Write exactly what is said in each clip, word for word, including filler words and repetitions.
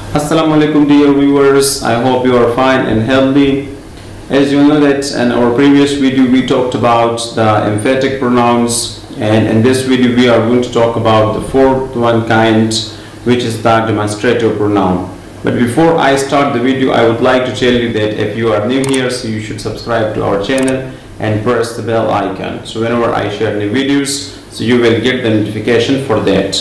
Assalamu alaikum dear viewers, I hope you are fine and healthy. As you know that in our previous video we talked about the emphatic pronouns, and in this video we are going to talk about the fourth one kind, which is the demonstrative pronoun. But before I start the video, I would like to tell you that if you are new here, so you should subscribe to our channel and press the bell icon, so whenever I share new videos, so you will get the notification for that.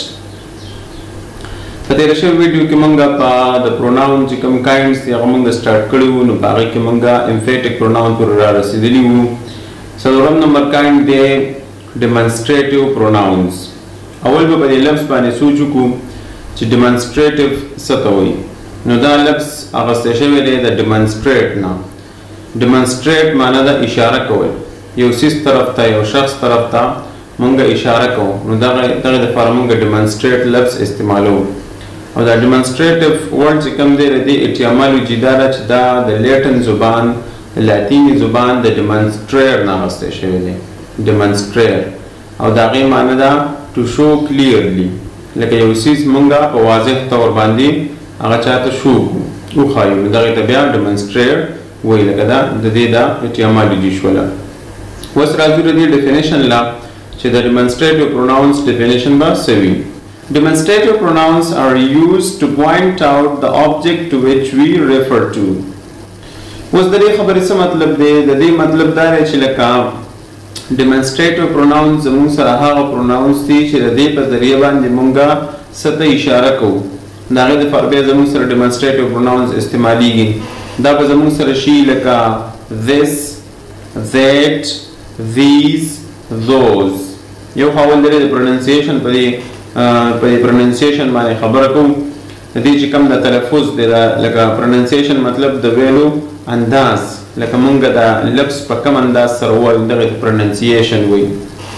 په دې راشي ویډیو کې مونږه د پروناون چې کوم کاینډز دي هغه مونږ سٹارټ کړو، نو په هغه کې مونږه امفیټک پروناون پر را رسیدلی وو. څلورم نمبر کاینډ دی ډیمونسټریټیو پروناونز. اول به په دې لفظ باندې سوچ وکړو چې ډیمونسټریټیو څه ته وایي. نو دا لفظ اخیستی شوی دی د ډیمونسټریټ نه. ډیمونسټریټ معنی ده اشاره کول، یو څیز طرف ته یو شخص طرف ته مونږ اشاره کوو، نو دغه دغه دپاره مونږ ډیمونسټریټ لفظ استعمالوو. او دا ډیمونسټریټیو ورډ چې کوم دی د دې اټیمالوجي دا ده چې دا د لیټن زبان لاتیني زبان د ډیمونسټریر نه اخیستی شوی دی. ډیمونسټریر او د هغې معنی ده ټو شو کلیرلی، لکه یو څیز مونږ په واضح طور باندې هغه چاته شو کړو وښایو، نو دغې ته بیا ډیمونسټریر وایي. لکه دا د دې دا اټیمالوجي شوله. اوس راځو د دې ډیفینیشن له چې د demonstrative pronouns definition به څه وي. Demonstrative pronouns are used to point out the object to which we refer to. اوس د دې خبرې څه مطلب دی؟ د دې مطلب دا دی چې لکه demonstrative pronouns زموږ سره هغه pronouns دي چې د دې په ذریعه باندې مونږه څه ته اشاره کوو. د هغې دپاره بیا زموږ سره demonstrative pronouns استعمالیږي. دا به زموږ سره شي لکه this, that, these, those. یو خاول دی د پروننسیشن په دې په دې پروننسیشن باندې خبره کوو. د دې چې کوم د تلفظ دی لکه پروننسیشن مطلب د ویلو انداز، لکه مونږ د لفظ په کوم انداز سره ووایو دغې ته پروننسیشن وایي.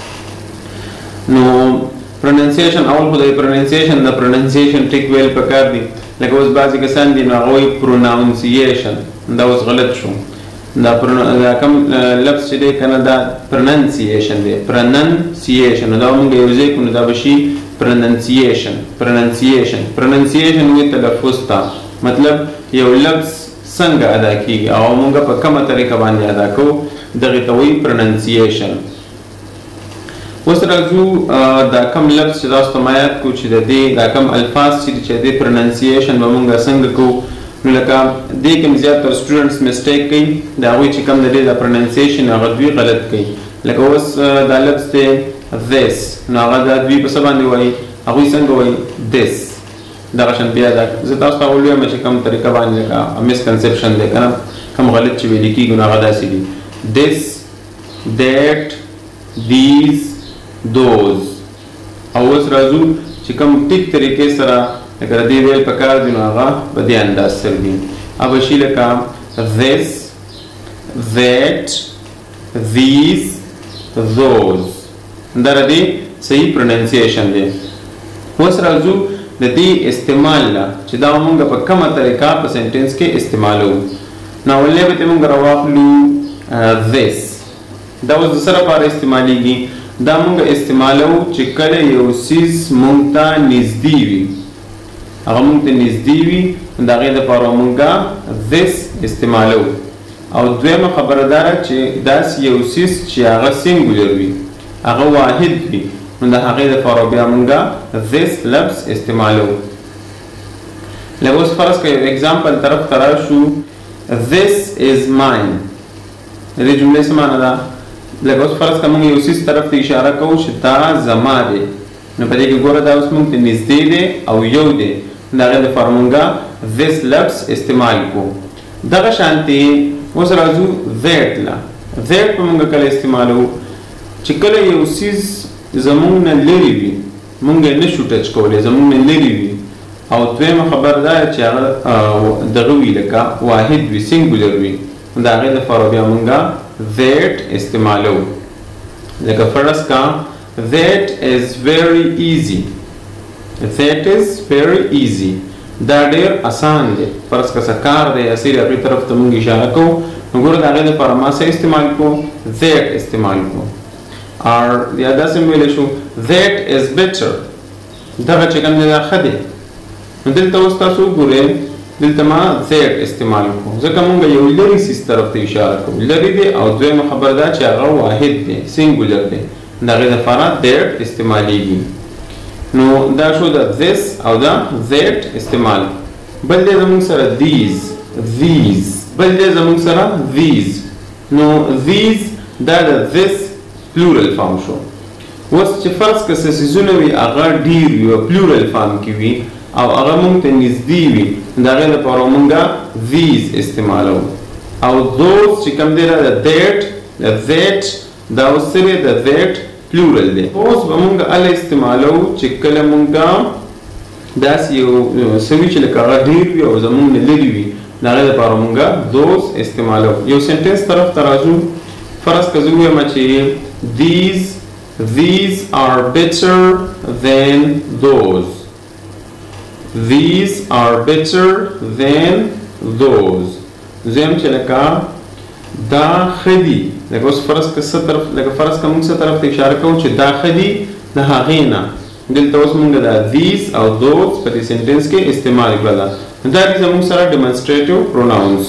نو پروننسیشن اول خو د پروننسیشن د پروننسیشن ټیک ویل پکار دي. لکه اوس بعضې کسان دي نو هغه وایي پروناونسیشن، دا اوس غلط شو. دا کوم لفظ چې دی که نه دا پرننسیشن دی، پرننسیشن. نو دا مونږ یو ځای کړو نو دا به شي پرننسیشن. پرننسیشن پرننسیشن وایي تلفظ ته، مطلب یو لفظ څنګه ادا کیږي او مونږ په کومه طریقه باندې ادا کوو، دغې ته وایي پرننسیشن. اوس راځو دا کوم لفظ چې تاسو ته ما یاد کړو چې د دې دا کوم الفاظ چې د دې پرننسیشن به مونږ څنګه کوو. نو لکه دې کوم زیاتره سټوډنټس مسټیک کوي، د هغوی چې کوم د دې د پروننسیشن هغه دوی غلط کوي. لکه اوس دا لفظ دی this، نو هغه دا دوی په څه باندې وایي؟ هغوی څنګه وایي؟ this. دغه شان بیا دا زه تاسو ته ووایم چې کوم طریقه باندې لکه مسکنسپشن دی که نه، کوم غلط چې ویلي کېږي نو هغه داسې دي this, that, these, those. او اوس راځو چې کوم ټیک طریقې سره لکه د دې ویل پکار دي نو هغه په دې انداز سره دي. هغه به شي لکه this, that, these, those. دا د دې صحیح پروننسیشن دی. اوس راځو د دې استعمال له چې دا مونږ په کومه طریقه په سنټینس کې استعمالوو. نو اولنی به ترې مونږ راواخلو this. دا اوس د څه لپاره استعمالیږي؟ دا مونږ استعمالوو چې کله یو څیز مونږ ته نږدې وي، هغه مونږ ته نږدې وي، نو د هغې دپاره مونږه this استعمالوو. او دویمه خبره دا ده چې داسې یو څیز چې هغه سینګولر وي، هغه واحد وي، نو د هغې دپاره بیا مونږه this لفظ استعمالوو. لکه اوس فرض که یو اګزامپل طرف ته راشو this is mine، د دې جملې څه معنی ده؟ لکه اوس فرض که مونږ یو څیز طرف ته اشاره کوو چې دا زما دی، نو په دې کې ګوره دا اوس مونږ ته نږدې دی او یو دی، د هغې دپاره مونږه this لفظ استعمال کوو. دغه شانتې اوس راځو that له. that به مونږ کله استعمالوو؟ چې کله یو څیز زمونږ نه لرې وي، مونږ یې نشو ټچ کولی، زمونږ نه لرې وي. او دویمه خبره دا چې هغه دغه وي لکه واحد وي، سینګولر وي، د هغې دپاره بیا مونږه that استعمالوو. لکه فرض که that is very easy. that is very easy. دا ډېر اسان دی. فرض که څه کار دی اسیر هغې طرف ته مونږ اشاره کوو، نو ګوره د هغې دپاره ما څه استعمال کوو؟ that استعمال کوو. or یا داسې ویلی شو that is better. دغه چې کوم دی دا ښه دی، نو دلته اوس تاسو ګورئ دلته ما that استعمال کوو ځکه موږ یو لرې سیس طرف ته اشاره کوو لرې دی او دویمه خبره دا چې هغه واحد دی سینګولر دی د هغې دپاره that استعمالیږي نو دا شو د this او دا that استعمال بل دی زموږ سره these these بل دی زموږ سره these نو these دا د this plural form شو اوس چې فرض که څه څیزونه وي هغه ډېر وي او plural form کې وي او هغه موږ ته نږدې وي د هغې دپاره موږ these استعمالوو او those چې کوم دی دا د that د that دا اوس څه دی د that plural دی اوس به موږ هله استعمالوو چې کله موږ داسې یو څه وي چې لکه هغه ډېر وي او زموږ نه لرې وي د هغې دپاره موږ those استعمالوو یو سنټنس طرف ته راځو فرض که زه ووایم چې these these are better than those these are better than those زم چې لکه دا ښه دي لکه اوس فرض که څه طرف لکه فرض که موږ څه طرف ته اشاره کوو چې دا ښه دي د هغې نه دلته اوس موږ دا these او those په دې سنټنس کې استعمال کړله دا دي زموږ سره demonstrative pronouns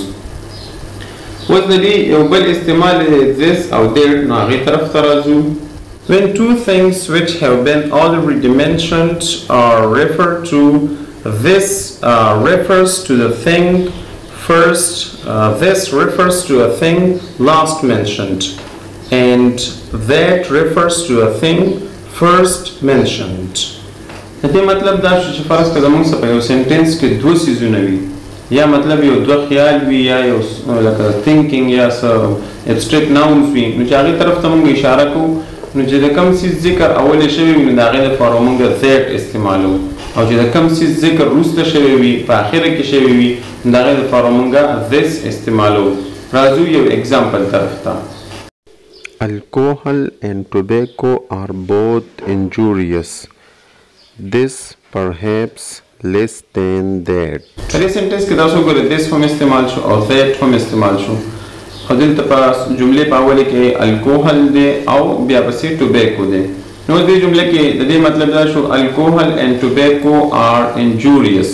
اوس د دې یو بل استعمال this او that نو هغې طرف ته راځو When two things which have been already mentioned are referred to, this uh, refers to the thing first, uh, this refers to a thing last mentioned, and that refers to a thing first mentioned. دې مطلب دا شو چې فرض که زموږ څه په یو سنټنس کې دوه څیزونه وي یا مطلب یو دوه خیال وي یا یو لکه thinking یا څه abstract nouns وي نو چې هغې طرف ته موږ اشاره کوو نو چې د کوم څیز ذکر اول شوی وي نو د هغې دپاره موږ that استعمالوو او چې د کوم څیز ذکر وروسته شوی وي په اخره کې شوی وي نو د هغې دپاره موږ this استعمالوو راځو یو اګزامپل طرف ته Alcohol and tobacco are both injurious. This perhaps less than that. په دې سنټنس کې تاسو ګورئ this هم استعمال شو او that هم استعمال شو خو دلته په جملې په اوله کې الکوهل دی او بیا پسې ټوبیکو دی نو دې جمله کې د دې مطلب دا شو الکوهل and tobacco are injurious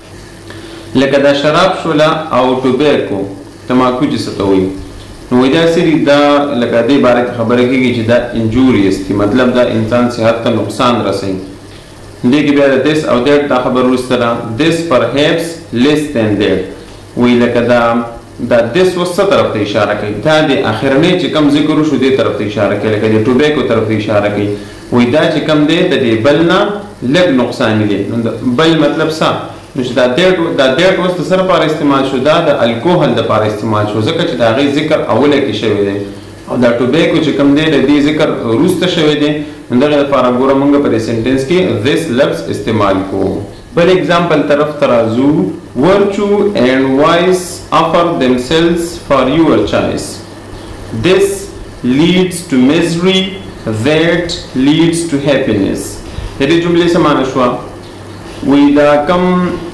لکه دا شراب شوله او ټوبیکو تماکو چې څه ته وایي نو وایي داسې دي دا لکه دې باره کې خبره کېږي چې دا injurious دي مطلب دا انسان صحت ته نقصان رسوي دې کې بیا د this او that دا خبر وروسته ده this perhaps less than that وایي لکه دا دا this اوس څه طرف ته اشاره کوي دا د اخرنۍ چې کوم ذکر وشو دې طرف ته اشاره کوي لکه د ټوبیکو طرف ته اشاره کوي وایي دا چې کوم دی د دې بل نه لږ نقصاني دی نو بل مطلب څه نو چې دا دیټ دا دیټ اوس د څه لپاره استعمال شو دا د الکوهل دپاره استعمال شو ځکه چې د هغې ذکر اوله کې شوی دی او دا ټوبیکو چې کوم دی د دې ذکر وروسته شوی دی نو دغې لپاره ګوره موږ په دې سنټنس کې this لفظ استعمال کوو بل اگزامپل طرف ته راځو virtue and vice offer themselves for your choice this leads to misery that leads to happiness د دې جملې څه معنی شوه وایي دا کم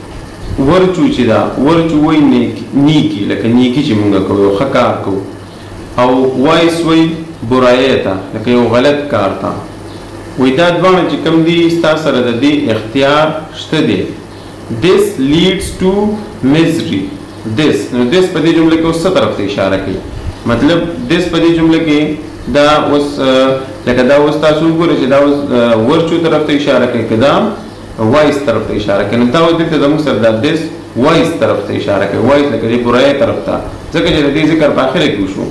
ورچو چې دا ورچو وایي نیکي لکه نیکي چې موږ کوو یو ښه کار کوو او وایس وایي برایۍ ته لکه یو غلط کار ته وایي دا دواړه چې کوم دي ستا سره د دې اختیار شته دی this leads to misery this نو this په دې جمله کې اوس څه طرف ته اشاره کوي مطلب this په دې جمله کې دا اوس لکه دا اوس تاسو وګورئ چې دا اوس ورچو طرف ته اشاره کوي که دا وایس طرف ته اشاره کوي نو دا اوس دلته زموږ سره دا this وایس طرف ته اشاره کوي وایس لکه دې برایۍ طرف ته ځکه چې د دې ذکر په اخره کې وشو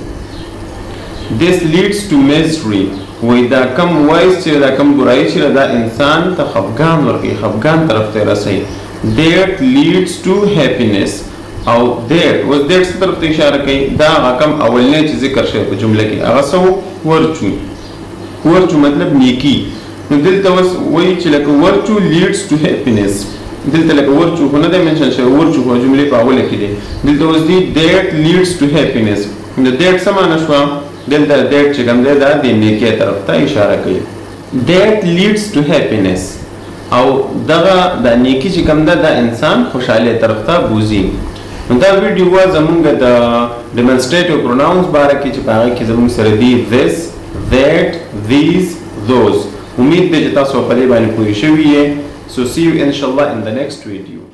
this leads to misery وایي دا کم وایس چې دا کم برایي چې دا انسان ته خفګان ورکوي خفګان طرف ته رسوي that leads to happiness او that اوس that څه طرف ته اشاره کوي دا هغه کم اولنی چې ذکر شوی په جمله کې هغه څه ورچو ورچو مطلب نیکي نو دلته اوس وایي چې لکه ورچو leads to happiness دلته لکه ورچو خو نه دی منشن شوی ورچو خو جملې په اوله کې دی دلته اوس دی that leads to happiness نو that څه معنی شوه دلته that چې کوم دی دا د نیکۍ طرف ته اشاره کوي that leads to happiness او دغه د نیکي چې کوم ده د انسان خوشحالۍ طرف ته بوځي نو دا ویډیو وه زمونږ د demonstrative pronouns باره کې چې په هغې کې زمونږ سره دي this that these those امید دی چې تاسو په دې باندې پوه شوي یې So see you inshallah in the next video.